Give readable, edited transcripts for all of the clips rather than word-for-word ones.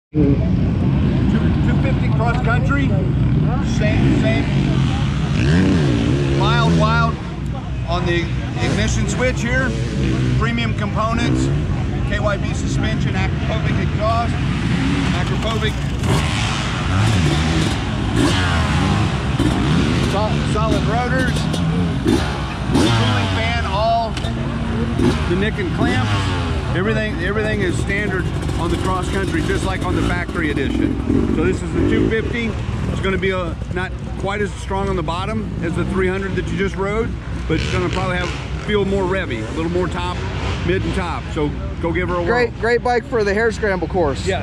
250 cross country, same. Wild on the ignition switch here. Premium components, KYB suspension, acrophobic exhaust, acrophobic solid rotors, cooling fan, all the nick and clamps. Everything is standard on the cross country, just like on the factory edition. So this is the 250. It's going to be not quite as strong on the bottom as the 300 that you just rode, but it's going to probably feel more revvy, a little more top, mid and top. So go give her a whirl. Great bike for the hare scramble course. Yes.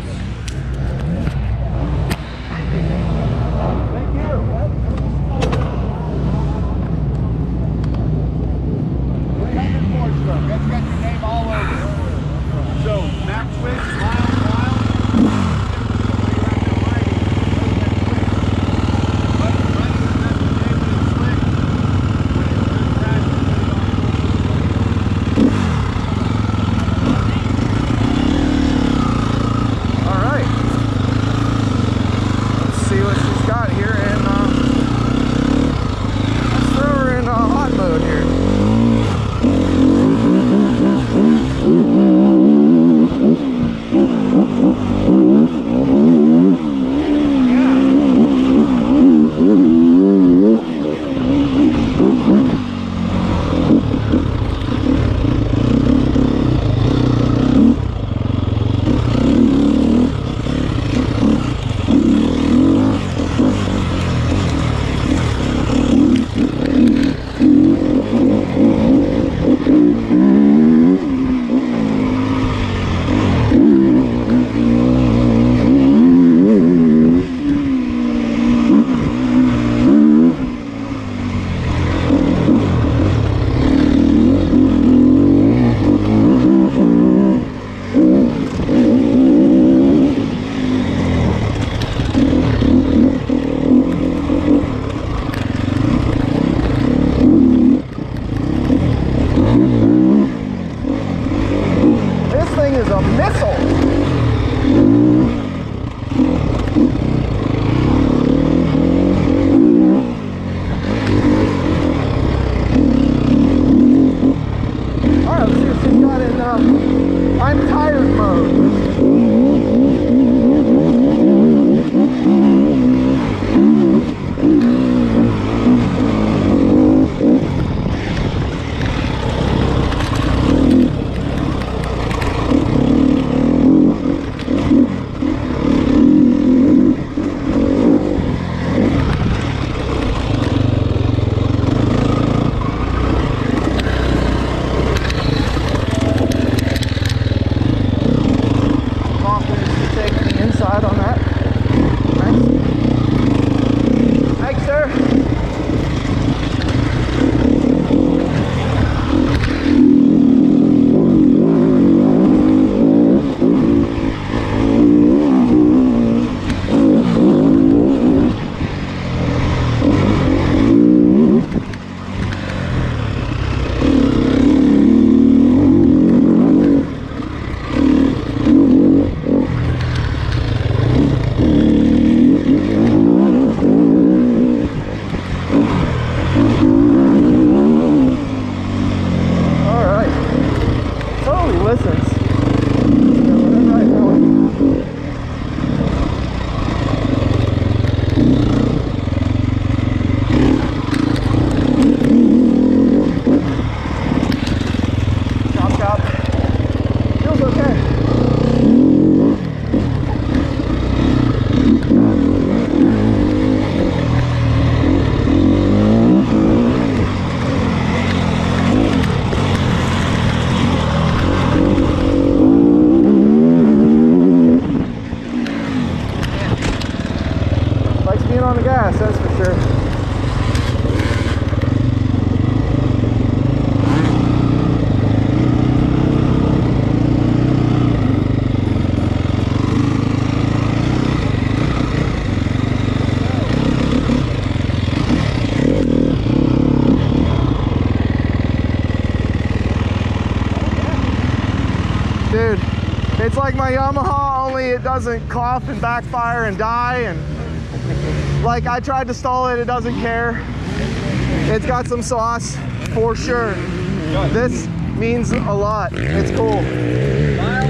Dude, it's like my Yamaha only it doesn't cough and backfire and die, and like I tried to stall it, it doesn't care. It's got some sauce for sure. This means a lot. It's cool.